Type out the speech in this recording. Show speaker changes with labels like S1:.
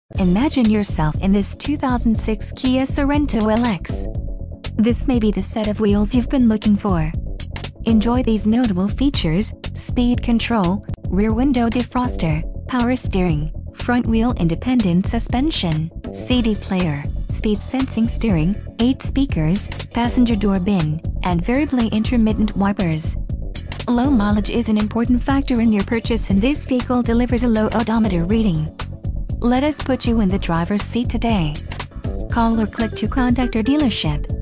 S1: Imagine yourself in this 2006 Kia Sorento LX. This may be the set of wheels you've been looking for. Enjoy these notable features: speed control, rear window defroster, power steering, front wheel independent suspension, CD player, speed sensing steering, 8 speakers, passenger door bin, and variably intermittent wipers. Low mileage is an important factor in your purchase, and this vehicle delivers a low odometer reading. Let us put you in the driver's seat today. Call or click to contact our dealership.